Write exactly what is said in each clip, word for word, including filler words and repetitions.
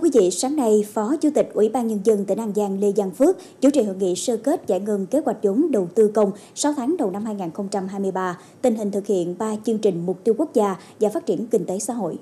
quý vị, sáng nay, Phó Chủ tịch Ủy ban Nhân dân tỉnh An Giang Lê Văn Phước chủ trì hội nghị sơ kết giải ngân kế hoạch vốn đầu tư công sáu tháng đầu năm hai nghìn không trăm hai mươi ba, tình hình thực hiện ba chương trình mục tiêu quốc gia và phát triển kinh tế xã hội.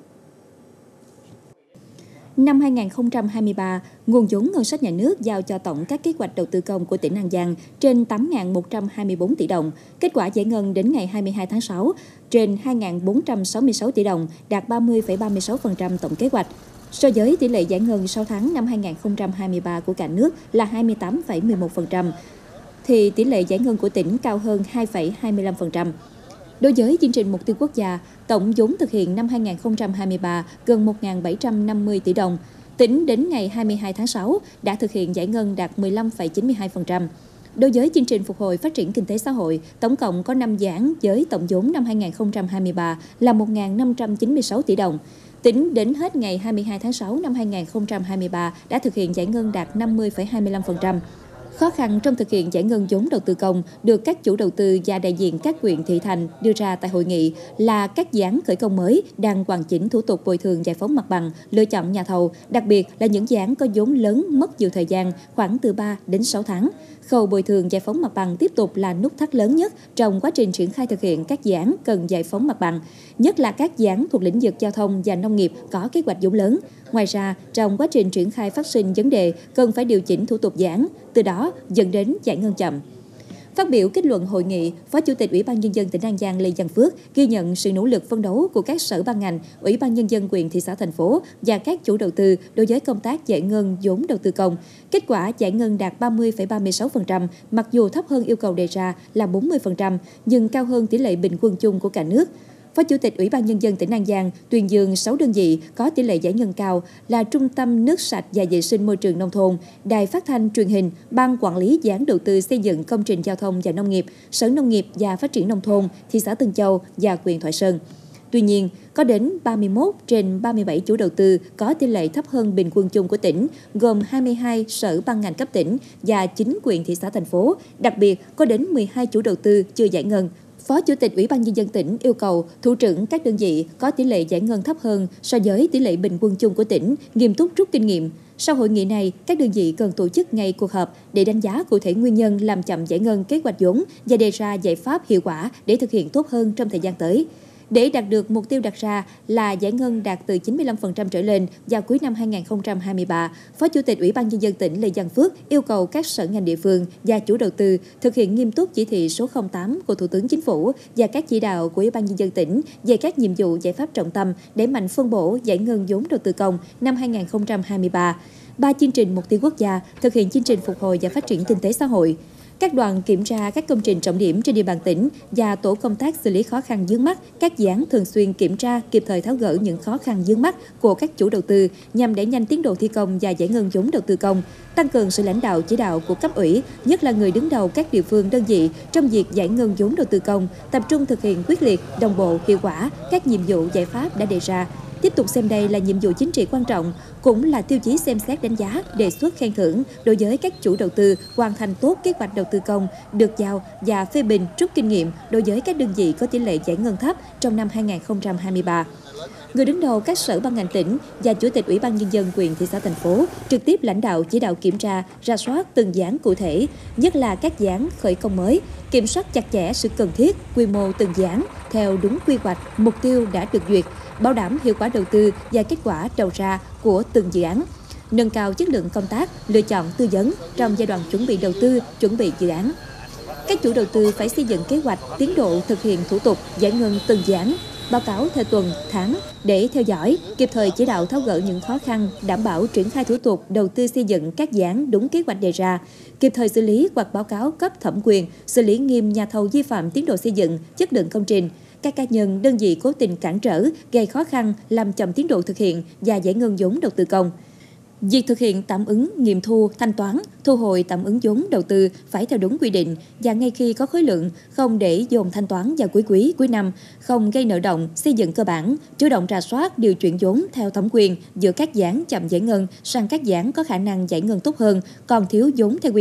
Năm hai nghìn không trăm hai mươi ba, nguồn vốn ngân sách nhà nước giao cho tổng các kế hoạch đầu tư công của tỉnh An Giang trên tám nghìn một trăm hai mươi tư tỷ đồng. Kết quả giải ngân đến ngày hai mươi hai tháng sáu trên hai nghìn bốn trăm sáu mươi sáu tỷ đồng, đạt ba mươi phẩy ba mươi sáu phần trăm tổng kế hoạch. So với tỷ lệ giải ngân sáu tháng năm hai nghìn không trăm hai mươi ba của cả nước là hai mươi tám phẩy mười một phần trăm, thì tỷ lệ giải ngân của tỉnh cao hơn hai phẩy hai mươi lăm phần trăm. Đối với chương trình mục tiêu quốc gia, tổng vốn thực hiện năm hai nghìn không trăm hai mươi ba gần một nghìn bảy trăm năm mươi tỷ đồng. Tính đến ngày hai mươi hai tháng sáu đã thực hiện giải ngân đạt mười lăm phẩy chín mươi hai phần trăm. Đối với chương trình phục hồi phát triển kinh tế xã hội, tổng cộng có năm dự án với tổng vốn năm hai nghìn không trăm hai mươi ba là một nghìn năm trăm chín mươi sáu tỷ đồng. Tính đến hết ngày hai mươi hai tháng sáu năm hai nghìn không trăm hai mươi ba đã thực hiện giải ngân đạt năm mươi phẩy hai mươi lăm phần trăm. Khó khăn trong thực hiện giải ngân vốn đầu tư công được các chủ đầu tư và đại diện các huyện thị thành đưa ra tại hội nghị là các dự án khởi công mới đang hoàn chỉnh thủ tục bồi thường giải phóng mặt bằng, lựa chọn nhà thầu, đặc biệt là những dự án có vốn lớn mất nhiều thời gian, khoảng từ ba đến sáu tháng. Khâu bồi thường giải phóng mặt bằng tiếp tục là nút thắt lớn nhất trong quá trình triển khai thực hiện các dự án cần giải phóng mặt bằng, nhất là các dự án thuộc lĩnh vực giao thông và nông nghiệp có kế hoạch vốn lớn. Ngoài ra, trong quá trình triển khai phát sinh vấn đề cần phải điều chỉnh thủ tục dự án, từ đó dẫn đến giải ngân chậm. Phát biểu kết luận hội nghị, Phó Chủ tịch Ủy ban Nhân dân tỉnh An Giang Lê Văn Phước ghi nhận sự nỗ lực phấn đấu của các sở ban ngành, Ủy ban Nhân dân huyện, thị xã, thành phố và các chủ đầu tư đối với công tác giải ngân vốn đầu tư công. Kết quả giải ngân đạt ba mươi phẩy ba mươi sáu phần trăm, mặc dù thấp hơn yêu cầu đề ra là bốn mươi phần trăm, nhưng cao hơn tỷ lệ bình quân chung của cả nước. Phó Chủ tịch Ủy ban Nhân dân tỉnh An Giang tuyên dương sáu đơn vị có tỷ lệ giải ngân cao là Trung tâm Nước sạch và Vệ sinh môi trường nông thôn, Đài Phát thanh Truyền hình, Ban Quản lý dự án đầu tư xây dựng công trình giao thông và nông nghiệp, Sở Nông nghiệp và Phát triển nông thôn, thị xã Tân Châu và huyện Thoại Sơn. Tuy nhiên, có đến ba mươi mốt trên ba mươi bảy chủ đầu tư có tỷ lệ thấp hơn bình quân chung của tỉnh, gồm hai mươi hai sở ban ngành cấp tỉnh và chín huyện, thị xã, thành phố. Đặc biệt, có đến mười hai chủ đầu tư chưa giải ngân. Phó Chủ tịch Ủy ban Nhân dân tỉnh yêu cầu thủ trưởng các đơn vị có tỷ lệ giải ngân thấp hơn so với tỷ lệ bình quân chung của tỉnh, nghiêm túc rút kinh nghiệm. Sau hội nghị này, các đơn vị cần tổ chức ngay cuộc họp để đánh giá cụ thể nguyên nhân làm chậm giải ngân kế hoạch vốn và đề ra giải pháp hiệu quả để thực hiện tốt hơn trong thời gian tới. Để đạt được mục tiêu đặt ra là giải ngân đạt từ chín mươi lăm phần trăm trở lên vào cuối năm hai nghìn không trăm hai mươi ba, Phó Chủ tịch Ủy ban Nhân dân tỉnh Lê Văn Phước yêu cầu các sở ngành địa phương và chủ đầu tư thực hiện nghiêm túc chỉ thị số không tám của Thủ tướng Chính phủ và các chỉ đạo của Ủy ban Nhân dân tỉnh về các nhiệm vụ giải pháp trọng tâm đẩy mạnh phân bổ giải ngân vốn đầu tư công năm hai nghìn không trăm hai mươi ba. Ba chương trình mục tiêu quốc gia thực hiện chương trình phục hồi và phát triển kinh tế xã hội. Các đoàn kiểm tra các công trình trọng điểm trên địa bàn tỉnh và tổ công tác xử lý khó khăn vướng mắc, các dự án thường xuyên kiểm tra, kịp thời tháo gỡ những khó khăn vướng mắc của các chủ đầu tư nhằm đẩy nhanh tiến độ thi công và giải ngân vốn đầu tư công, tăng cường sự lãnh đạo chỉ đạo của cấp ủy, nhất là người đứng đầu các địa phương đơn vị trong việc giải ngân vốn đầu tư công, tập trung thực hiện quyết liệt, đồng bộ, hiệu quả các nhiệm vụ giải pháp đã đề ra. Tiếp tục xem đây là nhiệm vụ chính trị quan trọng, cũng là tiêu chí xem xét đánh giá, đề xuất khen thưởng đối với các chủ đầu tư hoàn thành tốt kế hoạch đầu tư công được giao và phê bình rút kinh nghiệm đối với các đơn vị có tỷ lệ giải ngân thấp trong năm hai nghìn không trăm hai mươi ba. Người đứng đầu các sở ban ngành tỉnh và Chủ tịch Ủy ban Nhân dân huyện, thị xã, thành phố trực tiếp lãnh đạo chỉ đạo kiểm tra, rà soát từng dự án cụ thể, nhất là các dự án khởi công mới, kiểm soát chặt chẽ sự cần thiết, quy mô từng dự án theo đúng quy hoạch, mục tiêu đã được duyệt, bảo đảm hiệu quả đầu tư và kết quả đầu ra của từng dự án, nâng cao chất lượng công tác, lựa chọn tư vấn trong giai đoạn chuẩn bị đầu tư, chuẩn bị dự án. Các chủ đầu tư phải xây dựng kế hoạch, tiến độ thực hiện thủ tục, giải ngân từng dự án, báo cáo theo tuần, tháng để theo dõi, kịp thời chỉ đạo tháo gỡ những khó khăn, đảm bảo triển khai thủ tục đầu tư xây dựng các dự án đúng kế hoạch đề ra, kịp thời xử lý hoặc báo cáo cấp thẩm quyền, xử lý nghiêm nhà thầu vi phạm tiến độ xây dựng, chất lượng công trình. Các cá nhân, đơn vị cố tình cản trở, gây khó khăn, làm chậm tiến độ thực hiện và giải ngân vốn đầu tư công. Việc thực hiện tạm ứng, nghiệm thu, thanh toán, thu hồi tạm ứng vốn đầu tư phải theo đúng quy định và ngay khi có khối lượng, không để dồn thanh toán vào cuối quý, cuối năm, không gây nợ động, xây dựng cơ bản, chủ động rà soát điều chuyển vốn theo thẩm quyền giữa các dự án chậm giải ngân sang các dự án có khả năng giải ngân tốt hơn, còn thiếu vốn theo quy định.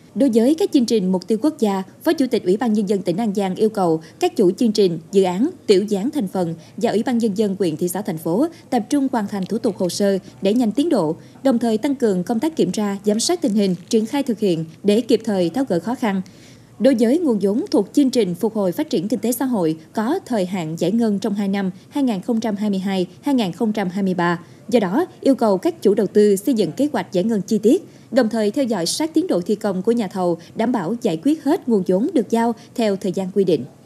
Đối với các chương trình mục tiêu quốc gia, Phó Chủ tịch Ủy ban Nhân dân tỉnh An Giang yêu cầu các chủ chương trình, dự án, tiểu dự án thành phần và Ủy ban Nhân dân huyện, thị xã, thành phố tập trung hoàn thành thủ tục hồ sơ để nhanh tiến độ, đồng thời tăng cường công tác kiểm tra, giám sát tình hình, triển khai thực hiện để kịp thời tháo gỡ khó khăn. Đối với nguồn vốn thuộc chương trình phục hồi phát triển kinh tế xã hội có thời hạn giải ngân trong hai năm hai nghìn không trăm hai mươi hai đến hai nghìn không trăm hai mươi ba, do đó yêu cầu các chủ đầu tư xây dựng kế hoạch giải ngân chi tiết, đồng thời theo dõi sát tiến độ thi công của nhà thầu, đảm bảo giải quyết hết nguồn vốn được giao theo thời gian quy định.